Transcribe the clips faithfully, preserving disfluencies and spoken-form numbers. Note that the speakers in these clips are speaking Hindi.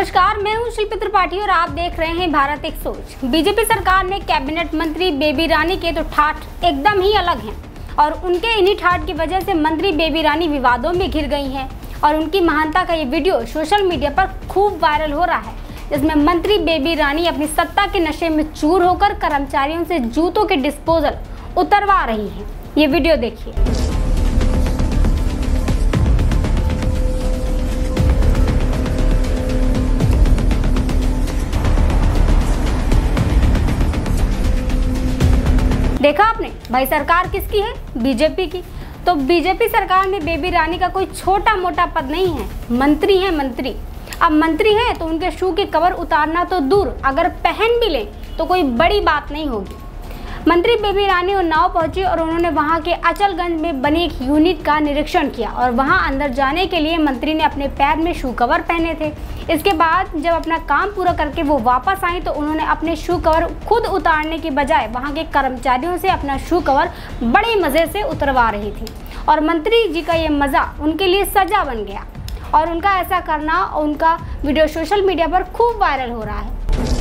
नमस्कार, मैं हूं शिल्पी त्रिपाठी और आप देख रहे हैं भारत एक सोच। बीजेपी सरकार में कैबिनेट मंत्री बेबी रानी के तो ठाठ एकदम ही अलग हैं और उनके इन्हीं ठाठ की वजह से मंत्री बेबी रानी विवादों में घिर गई हैं और उनकी महानता का ये वीडियो सोशल मीडिया पर खूब वायरल हो रहा है, जिसमें मंत्री बेबी रानी अपनी सत्ता के नशे में चूर होकर कर्मचारियों से जूतों के डिस्पोजल उतरवा रही हैं। ये वीडियो देखिए। देखा आपने भाई, सरकार किसकी है? बीजेपी की। तो बीजेपी सरकार में बेबी रानी का कोई छोटा मोटा पद नहीं है, मंत्री है मंत्री। अब मंत्री हैं तो उनके शू की कवर उतारना तो दूर, अगर पहन भी लें तो कोई बड़ी बात नहीं होगी। मंत्री बेबी रानी उन्नाव पहुंची और उन्होंने वहां के अचलगंज में बनी एक यूनिट का निरीक्षण किया और वहां अंदर जाने के लिए मंत्री ने अपने पैर में शू कवर पहने थे। इसके बाद जब अपना काम पूरा करके वो वापस आई तो उन्होंने अपने शू कवर खुद उतारने की बजाय वहां के कर्मचारियों से अपना शू कवर बड़े मज़े से उतरवा रही थी और मंत्री जी का ये मज़ा उनके लिए सजा बन गया और उनका ऐसा करना और उनका वीडियो सोशल मीडिया पर खूब वायरल हो रहा है।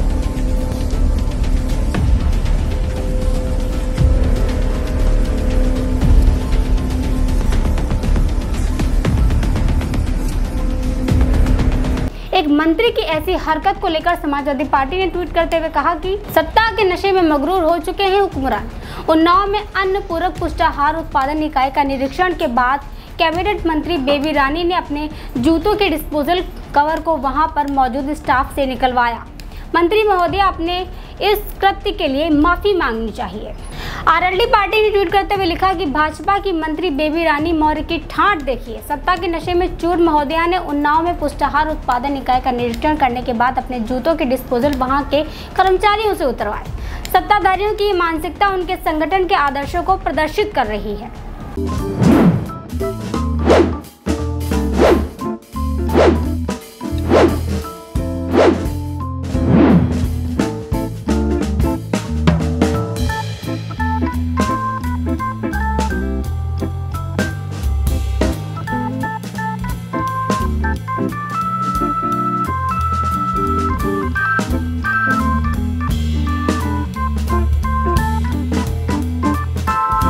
एक मंत्री की ऐसी हरकत को लेकर समाजवादी पार्टी ने ट्वीट करते हुए कहा कि सत्ता के नशे में मगरूर हो चुके हैं हुक्मरान। उन्नाव में अन्न पूरक पुष्टाहार उत्पादन इकाई का निरीक्षण के बाद कैबिनेट मंत्री बेबी रानी ने अपने जूतों के डिस्पोजल कवर को वहां पर मौजूद स्टाफ से निकलवाया। मंत्री महोदय, अपने इस कृत्य के लिए माफी मांगनी चाहिए। आरएलडी पार्टी ने ट्वीट करते हुए लिखा कि भाजपा की मंत्री बेबी रानी मौर्य की ठाठ देखिए। सत्ता के नशे में चूर महोदया ने उन्नाव में पुष्टाहार उत्पादन इकाई का निरीक्षण करने के बाद अपने जूतों के डिस्पोजल वहां के कर्मचारियों से उतरवाए। सत्ताधारियों की मानसिकता उनके संगठन के आदर्शों को प्रदर्शित कर रही है।